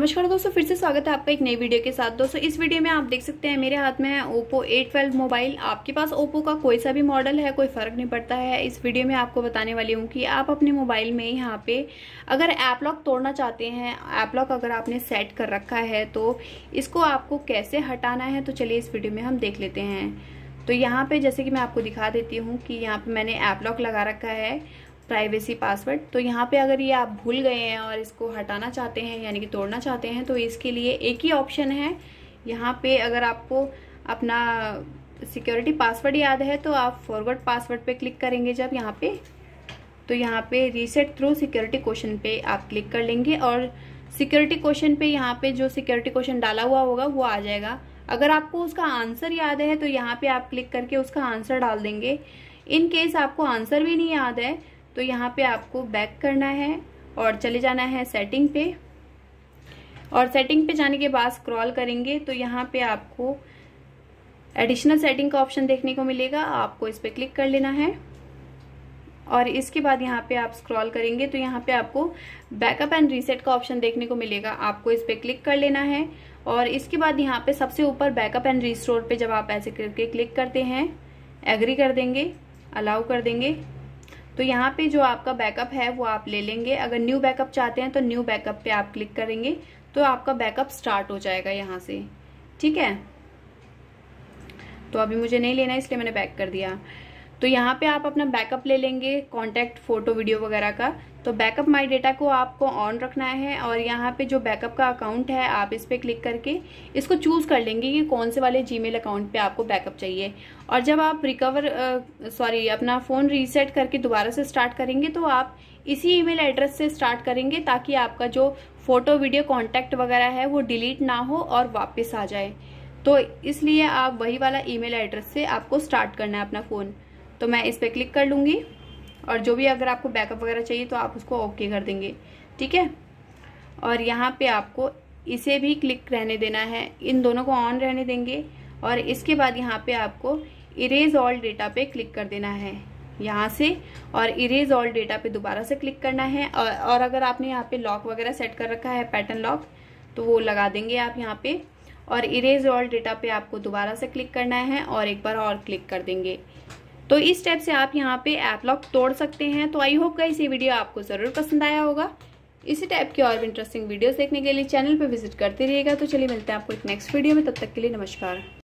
नमस्कार दोस्तों, फिर से स्वागत है आपका एक नई वीडियो के साथ। दोस्तों इस वीडियो में आप देख सकते हैं मेरे हाथ में है ओप्पो A12 मोबाइल। आपके पास ओप्पो का कोई सा भी मॉडल है, कोई फर्क नहीं पड़ता है। इस वीडियो में आपको बताने वाली हूँ कि आप अपने मोबाइल में यहाँ पे अगर ऐप लॉक तोड़ना चाहते हैं, ऐप लॉक अगर आपने सेट कर रखा है तो इसको आपको कैसे हटाना है। तो चलिए इस वीडियो में हम देख लेते हैं। तो यहाँ पे जैसे कि मैं आपको दिखा देती हूँ कि यहाँ पे मैंने ऐप लॉक लगा रखा है, प्राइवेसी पासवर्ड। तो यहाँ पे अगर ये आप भूल गए हैं और इसको हटाना चाहते हैं यानी कि तोड़ना चाहते हैं तो इसके लिए एक ही ऑप्शन है। यहाँ पे अगर आपको अपना सिक्योरिटी पासवर्ड याद है तो आप फॉरवर्ड पासवर्ड पे क्लिक करेंगे जब यहाँ पे, तो यहाँ पे रीसेट थ्रू सिक्योरिटी क्वेश्चन पे आप क्लिक कर लेंगे और सिक्योरिटी क्वेश्चन पे यहाँ पे जो सिक्योरिटी क्वेश्चन डाला हुआ होगा वो आ जाएगा। अगर आपको उसका आंसर याद है तो यहाँ पे आप क्लिक करके उसका आंसर डाल देंगे। इन केस आपको आंसर भी नहीं याद है तो यहाँ पे आपको बैक करना है और चले जाना है सेटिंग पे, और सेटिंग पे जाने के बाद स्क्रॉल करेंगे तो यहाँ पे आपको एडिशनल सेटिंग का ऑप्शन देखने को मिलेगा। आपको इस पे क्लिक कर लेना है और इसके बाद यहाँ पे आप स्क्रॉल करेंगे तो यहाँ पे आपको बैकअप एंड रीसेट का ऑप्शन देखने को मिलेगा। आपको इस पे क्लिक कर लेना है और इसके बाद यहाँ पे सबसे ऊपर बैकअप एंड रिस्टोर पे जब आप ऐसे करके क्लिक करते हैं, एग्री कर देंगे, अलाउ कर देंगे, तो यहाँ पे जो आपका बैकअप है वो आप ले लेंगे। अगर न्यू बैकअप चाहते हैं तो न्यू बैकअप पे आप क्लिक करेंगे तो आपका बैकअप स्टार्ट हो जाएगा यहाँ से। ठीक है, तो अभी मुझे नहीं लेना इसलिए मैंने बैक कर दिया। तो यहाँ पे आप अपना बैकअप ले लेंगे, कॉन्टैक्ट, फोटो, वीडियो वगैरह का। तो बैकअप माई डेटा को आपको ऑन रखना है और यहाँ पे जो बैकअप का अकाउंट है आप इस पे क्लिक करके इसको चूज कर लेंगे कि कौन से वाले जीमेल अकाउंट पे आपको बैकअप चाहिए। और जब आप अपना फोन रीसेट करके दोबारा से स्टार्ट करेंगे तो आप इसी ईमेल एड्रेस से स्टार्ट करेंगे ताकि आपका जो फोटो, वीडियो, कॉन्टैक्ट वगैरह है वो डिलीट ना हो और वापस आ जाए। तो इसलिए आप वही वाला ईमेल एड्रेस से आपको स्टार्ट करना है अपना फोन। तो मैं इस पे क्लिक कर लूंगी और जो भी अगर आपको बैकअप वगैरह चाहिए तो आप उसको ओके कर देंगे। ठीक है, और यहाँ पे आपको इसे भी क्लिक रहने देना है, इन दोनों को ऑन रहने देंगे और इसके बाद यहाँ पे आपको इरेज ऑल डेटा पे क्लिक कर देना है यहाँ से, और इरेज ऑल डेटा पे दोबारा से क्लिक करना है। और अगर आपने यहाँ पे लॉक वगैरह सेट कर रखा है, पैटर्न लॉक, तो वो लगा देंगे आप यहाँ पे, और इरेज ऑल डेटा पे आपको दोबारा से क्लिक करना है और एक बार और क्लिक कर देंगे। तो इस स्टेप से आप यहाँ पे ऐप लॉक तोड़ सकते हैं। तो आई होप गाइस ये वीडियो आपको जरूर पसंद आया होगा। इसी टाइप की और भी इंटरेस्टिंग वीडियोस देखने के लिए चैनल पे विजिट करते रहिएगा। तो चलिए मिलते हैं आपको एक नेक्स्ट वीडियो में, तब तक के लिए नमस्कार।